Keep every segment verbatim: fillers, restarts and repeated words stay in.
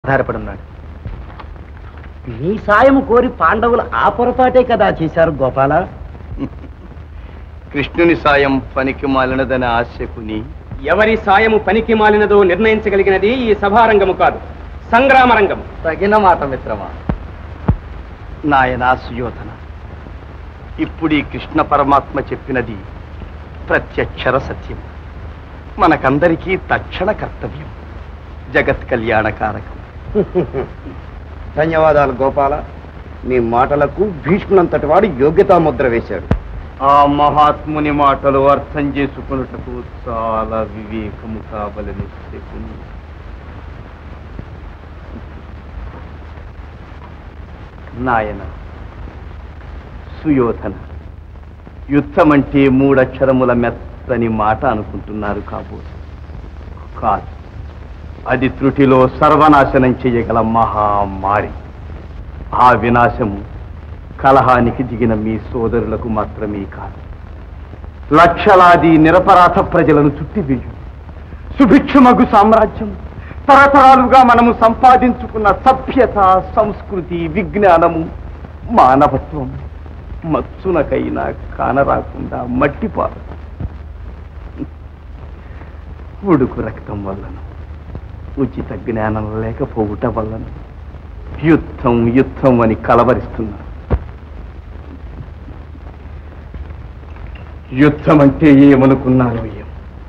ఆధారపడున్నాడు. నీ సాయం కోరి పాండవులు ఆ పొరపాటే కదా చేశారు గోపాల. కృష్ణుని సాయం పనికి మాలినదని ఆశకుని ఎవరి సాయము పనికి మాలినదో నిర్ణయించగలిగినది ఈ సభారంగము కాదు, సంగ్రామరంగము. తగిన మాట మిత్రమా. నాయనా సుయోధన, ఇప్పుడు ఈ కృష్ణ పరమాత్మ చెప్పినది ప్రత్యక్షర సత్యం, మనకందరికీ తక్షణ కర్తవ్యం, జగత్ కళ్యాణకారకం. ధన్యవాదాలు గోపాల. నీ మాటలకు భీష్మునంతటి వాడు యోగ్యతా ముద్ర వేశాడు. ఆ మహాత్ముని మాటలు అర్థం చేసుకున్నటకు చాలా వివేకము కావలని చెప్పును. నాయన సుయోధన, యుద్ధమంటే మూడక్షరముల మెత్తని మాట అనుకుంటున్నారు కాబోదు. కాదు, అది త్రుటిలో సర్వనాశనం చేయగల మహామారి. ఆ వినాశము కలహానికి దిగిన మీ సోదరులకు మాత్రమే కాదు, లక్షలాది నిరపరాధ ప్రజలను చుట్టివేయు సుభిక్షమగు సామ్రాజ్యం, తరతరాలుగా మనము సంపాదించుకున్న సభ్యత, సంస్కృతి, విజ్ఞానము, మానవత్వం మత్సునకైనా కానరాకుండా మట్టిపారు. ఉడుకు రక్తం వలన, ఉచిత జ్ఞానం లేకపోవుట వలన యుద్ధం యుద్ధం అని కలవరిస్తున్నారు. యుద్ధం అంటే ఏమనుకున్నారో ఏం,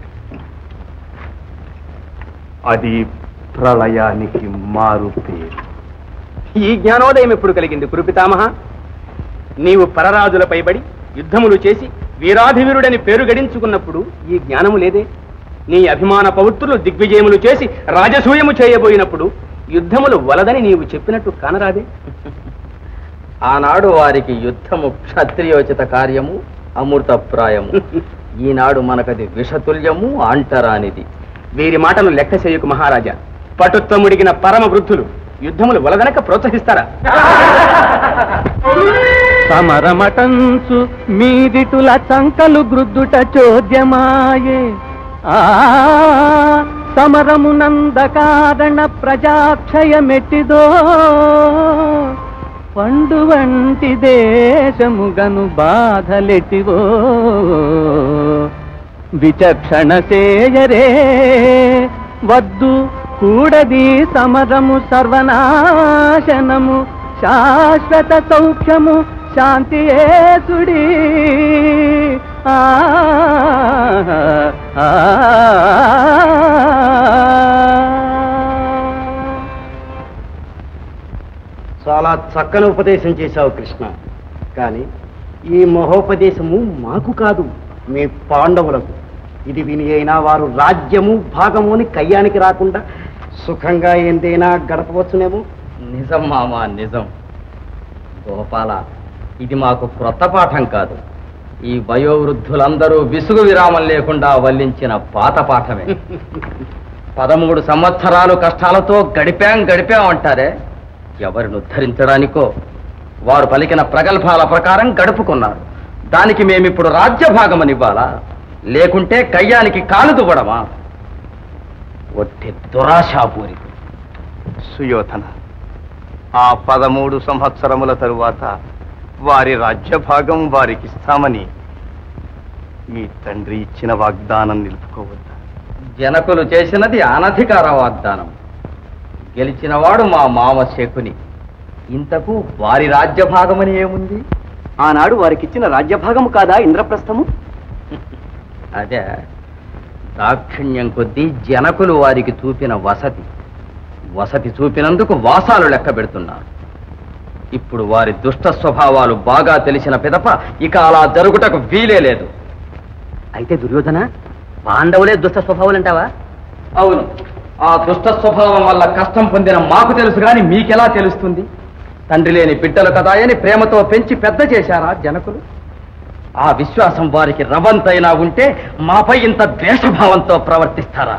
అది ప్రళయానికి మారు పేరు. ఈ జ్ఞానోదయం ఎప్పుడు కలిగింది కురుపితామహ? నీవు పరరాజుల పైబడి యుద్ధములు చేసి వీరాధివీరుడని పేరు గడించుకున్నప్పుడు ఈ జ్ఞానము లేదే? నీ అభిమాన పౌత్రులు దిగ్విజయములు చేసి రాజసూయము చేయబోయినప్పుడు యుద్ధములు వలదని నీవు చెప్పినట్టు కానరాదే? ఆనాడు వారికి యుద్ధము క్షత్రియోచిత కార్యము, అమృతప్రాయము. ఈనాడు మనకది విషతుల్యము, అంటరానిది. వీరి మాటను లెక్క చేయకు మహారాజా. పటుత్వముడిగిన పరమ వృద్ధులు యుద్ధములు వలదనక ప్రోత్సహిస్తారా? సమరమటంచు మీదిటుల చంకలు గ్రుద్దుట చోద్యమాయే. ఆ సమరమునందకారణ ప్రజాక్షయమెట్టిదో, పండు వంటి దేశముగను బాధలెట్టివో. విచక్షణ సేయరే వద్దు కూడది సమరము, సర్వనాశనము, శాశ్వత సౌఖ్యము, శాంతియేసుడి. ఆ చాలా చక్కని ఉపదేశం చేశావు కృష్ణ. కానీ ఈ మహోపదేశము మాకు కాదు, మీ పాండవులకు. ఇది విని అయినా వారు రాజ్యము భాగము అని కయ్యానికి రాకుండా సుఖంగా ఏందైనా గడపవచ్చునేమో. నిజం మామా, నిజం. గోపాల, ఇది మాకు క్రొత్త పాఠం కాదు. ఈ వయోవృద్ధులందరూ విసుగు విరామం లేకుండా వల్లించిన పాత పాఠమే. పదమూడు సంవత్సరాలు కష్టాలతో గడిపాం గడిపాం అంటారే, ఎవరిని ఉద్ధరించడానికో వారు పలికిన ప్రగల్భాల ప్రకారం గడుపుకున్నారు. దానికి మేమిప్పుడు రాజ్యభాగమనివ్వాలా? లేకుంటే కయ్యానికి కాలు దువ్వడమా? ఒట్టి దురాశాపూరి. సుయోధన, ఆ పదమూడు సంవత్సరముల తరువాత వారి రాజ్యభాగం వారికి ఇస్తామని మీ తండ్రి ఇచ్చిన వాగ్దానం నిలుపుకోవద్దా? జనకులు చేసినది అనధికార వాగ్దానం. గెలిచినవాడు మా మామ శకుని. ఇంతకు వారి రాజ్యభాగమని ఏముంది? ఆనాడు వారికిచ్చిన రాజ్యభాగము కాదా ఇంద్రప్రస్థము? అదే, దాక్షిణ్యం కొద్దీ జనకులు వారికి చూపిన వసతి వసతి చూపినందుకు వాసాలు లెక్క పెడుతున్నారు. ఇప్పుడు వారి దుష్ట స్వభావాలు బాగా తెలిసిన పిదప ఇక అలా జరుగుటకు వీలే లేదు. అయితే దుర్యోధన, పాండవులే దుష్ట స్వభావాలంటావా? అవును, ఆ దుష్ట స్వభావం వల్ల కష్టం పొందిన మాకు తెలుసు గాని మీకెలా తెలుస్తుంది? తండ్రి లేని బిడ్డలు కదా అని ప్రేమతో పెంచి పెద్ద చేశారా జనకులు? ఆ విశ్వాసం వారికి రవంతైనా ఉంటే మాపై ఇంత ద్వేషభావంతో ప్రవర్తిస్తారా?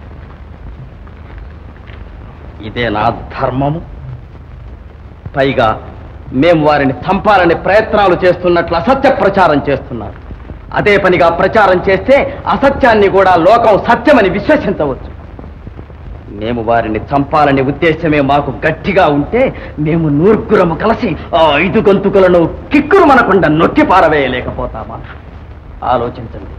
ఇదే నా ధర్మము. పైగా మేము వారిని చంపాలని ప్రయత్నాలు చేస్తున్నట్లు అసత్య ప్రచారం చేస్తున్నారు. అదే పనిగా ప్రచారం చేస్తే అసత్యాన్ని కూడా లోకం సత్యమని విశ్వసించవచ్చు. మేము వారిని చంపాలనే ఉద్దేశమే మాకు గట్టిగా ఉంటే మేము నూర్గురము కలిసి ఆ ఐదు గంతుకులను కిక్కురు మనకుండా నొక్కి పారవేయలేకపోతామా? ఆలోచించండి.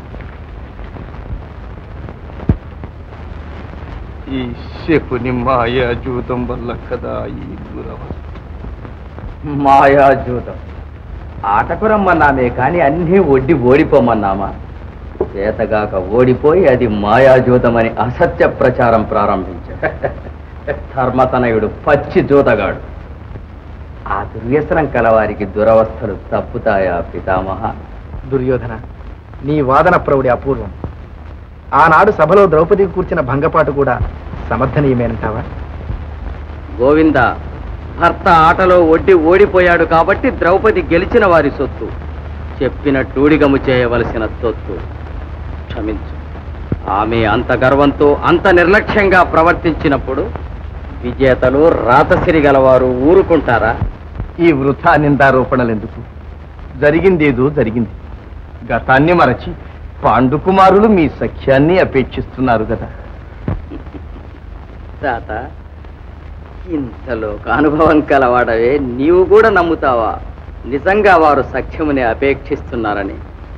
ఈ శకుని మాయా జూతం వల్ల కదా ఈ దురవస్థ. మాయాజూతం ఆటకు రమ్మన్నామే కానీ అన్నీ ఒడ్డి ఓడిపోమన్నామా? చేతగాక ఓడిపోయి అది మాయాజూతమని అసత్య ప్రచారం ప్రారంభించాడు. ధర్మతనయుడు పచ్చి జూతగాడు. ఆ దుర్వ్యసనం కలవారికి దురవస్థలు తప్పుతాయా పితామహ? దుర్యోధన, నీ వాదన ప్రౌఢి అపూర్వం. ఆనాడు సభలో ద్రౌపదికి కూర్చిన భంగపాటు కూడా సమర్థనీయమేనంటావా? గోవింద, భర్త ఆటలో ఒడ్డి ఓడిపోయాడు కాబట్టి ద్రౌపది గెలిచిన వారి సొత్తు, చెప్పినట్టూడిగము చేయవలసిన తొత్తు. క్షమించు. ఆమె అంత గర్వంతో అంత నిర్లక్ష్యంగా ప్రవర్తించినప్పుడు విజేతలు రాతసిరి గలవారు ఊరుకుంటారా? ఈ వృథా నిందారోపణలెందుకు? జరిగిందేదో జరిగింది. గతాన్ని మరచి పాండుకుమారులు మీ సఖ్యాన్ని అపేక్షిస్తున్నారు కదా. తాత, ఇంతలో అనుభవం కలవాడవే, నీవు కూడా నమ్ముతావా నిజంగా వారు సఖ్యముని అపేక్షిస్తున్నారని?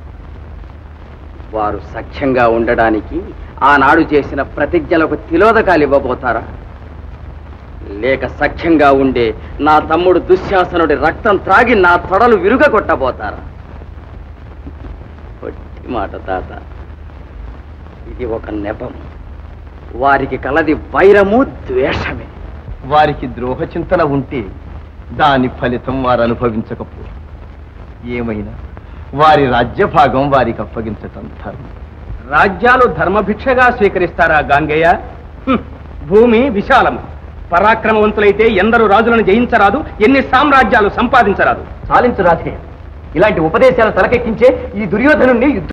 వారు సఖ్యంగా ఉండడానికి ఆనాడు చేసిన ప్రతిజ్ఞలకు తిలోదకాలు ఇవ్వబోతారా? లేక సఖ్యంగా ఉండే నా తమ్ముడు దుశ్శాసనుడి రక్తం త్రాగి నా తొడలు విరుగ కొట్టబోతారా? పొట్టి మాట తాత, ఇది ఒక నెపం. వారికి కలది వైరము ద్వేషమే. వారికి ద్రోహ చింతన ఉంటే దాని ఫలితం వారు అనుభవించకపో. ఏమైనా వారి రాజ్యభాగం వారికి అప్పగించటం ధర్మం. రాజ్యాలు ధర్మభిక్షగా స్వీకరిస్తారా గాంగేయ? హ్మ్. భూమి విశాలము. పరాక్రమవంతులైతే ఎందరు రాజులను జయించరాదు, ఎన్ని సామ్రాజ్యాలు సంపాదించరాదు. సాలించు రాధే. ఇలాంటి ఉపదేశాలు తలకెక్కించే ఈ దుర్యోధను